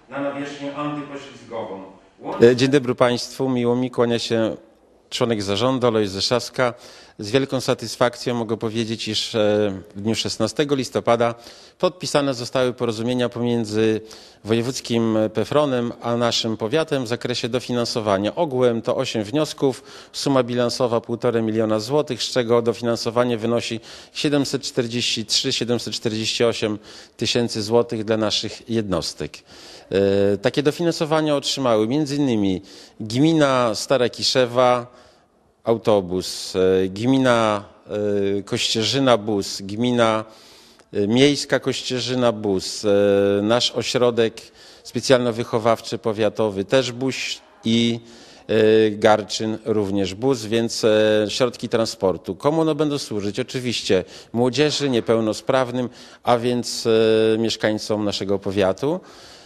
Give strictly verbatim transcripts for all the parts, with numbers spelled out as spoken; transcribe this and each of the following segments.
na nawierzchnię antypoślizgową. Dzień dobry Państwu, miło mi, kłania się członek zarządu Alojz Zeszawska. Z wielką satysfakcją mogę powiedzieć, iż w dniu szesnastego listopada podpisane zostały porozumienia pomiędzy wojewódzkim PFRON-em a naszym powiatem w zakresie dofinansowania. Ogółem to osiem wniosków, suma bilansowa półtora miliona złotych, z czego dofinansowanie wynosi siedemset czterdzieści trzy siedemset czterdzieści osiem tysięcy złotych dla naszych jednostek. Takie dofinansowania otrzymały między innymi gmina Stara Kiszewa, autobus, gmina Kościerzyna bus, gmina miejska Kościerzyna bus, nasz ośrodek specjalno-wychowawczy powiatowy też bus i Garczyn również bus, więc środki transportu. Komu one będą służyć? Oczywiście młodzieży, niepełnosprawnym, a więc mieszkańcom naszego powiatu.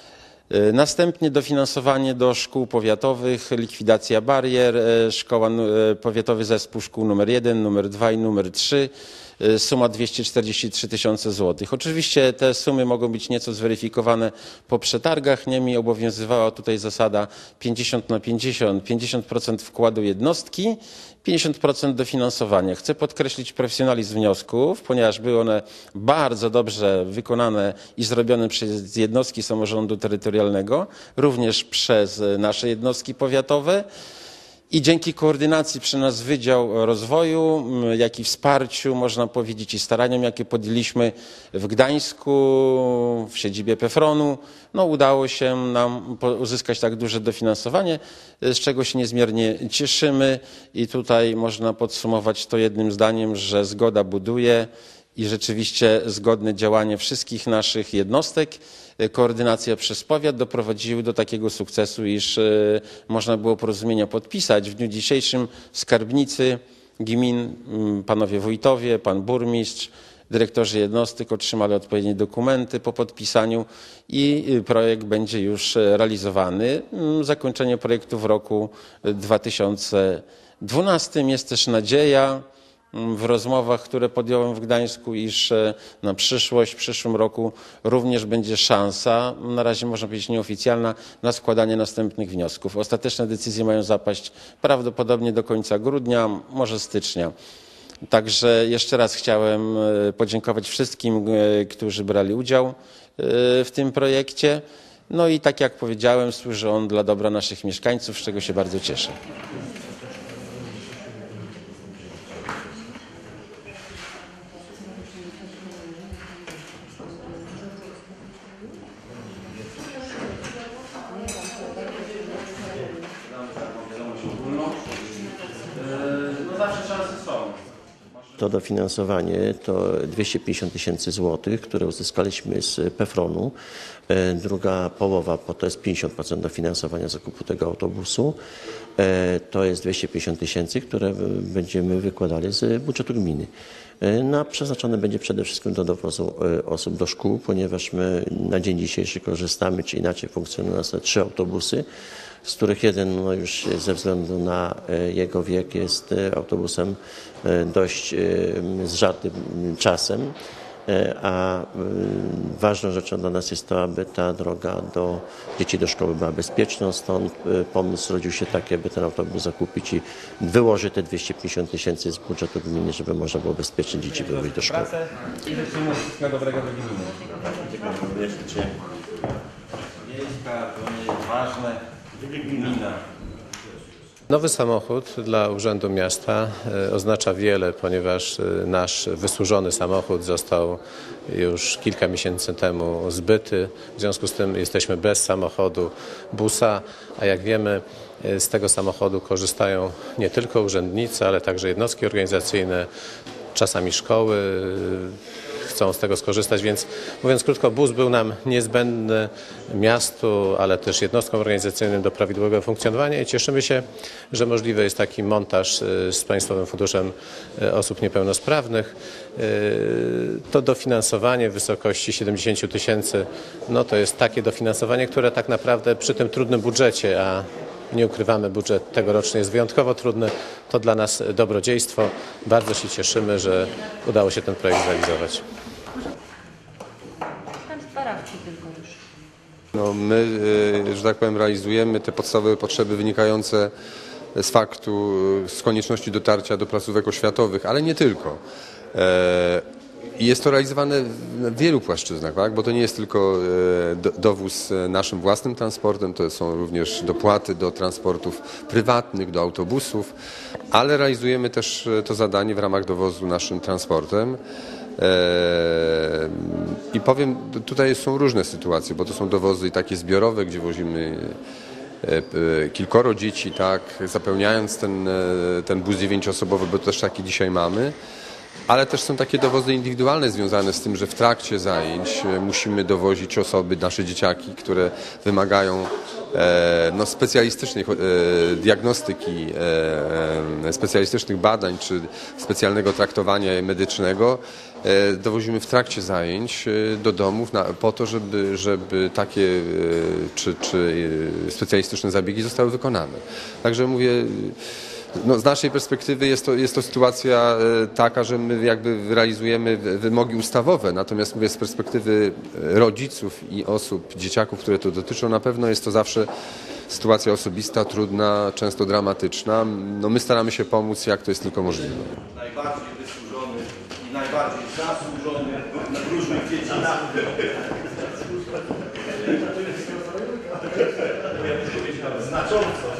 Następnie dofinansowanie do szkół powiatowych, likwidacja barier, szkoła, powiatowy zespół szkół numer jeden, numer dwa i numer trzy, suma dwieście czterdzieści trzy tysiące złotych. Oczywiście te sumy mogą być nieco zweryfikowane po przetargach, niemniej obowiązywała tutaj zasada pięćdziesiąt na pięćdziesiąt, pięćdziesiąt procent wkładu jednostki, pięćdziesiąt procent dofinansowania. Chcę podkreślić profesjonalizm wniosków, ponieważ były one bardzo dobrze wykonane i zrobione przez jednostki samorządu terytorialnego, również przez nasze jednostki powiatowe. I dzięki koordynacji przez nas Wydział Rozwoju, jak i wsparciu, można powiedzieć, i staraniom, jakie podjęliśmy w Gdańsku, w siedzibie PFRON-u, no udało się nam uzyskać tak duże dofinansowanie, z czego się niezmiernie cieszymy. I tutaj można podsumować to jednym zdaniem, że zgoda buduje i rzeczywiście zgodne działanie wszystkich naszych jednostek, koordynacja przez powiat doprowadziły do takiego sukcesu, iż można było porozumienia podpisać. W dniu dzisiejszym skarbnicy gmin, panowie wójtowie, pan burmistrz, dyrektorzy jednostek otrzymali odpowiednie dokumenty po podpisaniu i projekt będzie już realizowany. Zakończenie projektu w roku dwa tysiące dwunastym. Jest też nadzieja w rozmowach, które podjąłem w Gdańsku, iż na przyszłość, w przyszłym roku również będzie szansa, na razie można powiedzieć nieoficjalna, na składanie następnych wniosków. Ostateczne decyzje mają zapaść prawdopodobnie do końca grudnia, może stycznia. Także jeszcze raz chciałem podziękować wszystkim, którzy brali udział w tym projekcie. No i tak jak powiedziałem, służy on dla dobra naszych mieszkańców, z czego się bardzo cieszę. To dofinansowanie to dwieście pięćdziesiąt tysięcy złotych, które uzyskaliśmy z PFRON-u. Druga połowa to jest pięćdziesiąt procent dofinansowania zakupu tego autobusu. To jest dwieście pięćdziesiąt tysięcy, które będziemy wykładali z budżetu gminy. No, przeznaczone będzie przede wszystkim do dowozu osób do szkół, ponieważ my na dzień dzisiejszy korzystamy, czy inaczej funkcjonują nas trzy autobusy, z których jeden no już ze względu na jego wiek jest autobusem dość zżartym czasem, a ważną rzeczą dla nas jest to, aby ta droga do dzieci do szkoły była bezpieczna, stąd pomysł rodził się taki, aby ten autobus zakupić i wyłożyć te dwieście pięćdziesiąt tysięcy z budżetu gminy, żeby można było bezpiecznie dzieci wywieźć do szkoły. I życzymy wszystkiego dobrego do gminy. Wiejska, to nie jest ważne, gmina. Nowy samochód dla Urzędu Miasta oznacza wiele, ponieważ nasz wysłużony samochód został już kilka miesięcy temu zbyty. W związku z tym jesteśmy bez samochodu busa, a jak wiemy, z tego samochodu korzystają nie tylko urzędnicy, ale także jednostki organizacyjne, czasami szkoły chcą z tego skorzystać, więc mówiąc krótko, bus był nam niezbędny miastu, ale też jednostkom organizacyjnym do prawidłowego funkcjonowania i cieszymy się, że możliwy jest taki montaż z Państwowym Funduszem Osób Niepełnosprawnych. To dofinansowanie w wysokości siedemdziesiąt tysięcy, no to jest takie dofinansowanie, które tak naprawdę przy tym trudnym budżecie, a nie ukrywamy, budżet tegoroczny jest wyjątkowo trudny, to dla nas dobrodziejstwo. Bardzo się cieszymy, że udało się ten projekt zrealizować. Tam sparawki tylko już. No, my, y, że tak powiem, realizujemy te podstawowe potrzeby wynikające z faktu, z konieczności dotarcia do placówek oświatowych, ale nie tylko. E, I jest to realizowane w wielu płaszczyznach, tak? Bo to nie jest tylko e, do, dowóz naszym własnym transportem, to są również dopłaty do transportów prywatnych, do autobusów, ale realizujemy też to zadanie w ramach dowozu naszym transportem. I powiem, tutaj są różne sytuacje, bo to są dowozy i takie zbiorowe, gdzie wozimy kilkoro dzieci, tak, zapełniając ten, ten bus dziewięcioosobowy, bo też taki dzisiaj mamy. Ale też są takie dowozy indywidualne związane z tym, że w trakcie zajęć musimy dowozić osoby, nasze dzieciaki, które wymagają e, no, specjalistycznej e, diagnostyki, e, specjalistycznych badań czy specjalnego traktowania medycznego. E, dowozimy w trakcie zajęć do domów na, po to, żeby, żeby takie e, czy, czy specjalistyczne zabiegi zostały wykonane. Także mówię, no, z naszej perspektywy jest to, jest to sytuacja taka, że my jakby realizujemy wymogi ustawowe, natomiast mówię, z perspektywy rodziców i osób, dzieciaków, które to dotyczą, na pewno jest to zawsze sytuacja osobista, trudna, często dramatyczna. No, my staramy się pomóc, jak to jest tylko możliwe. Najbardziej wysłużony i najbardziej zasłużony w różnych dziedzinach. Znacząco.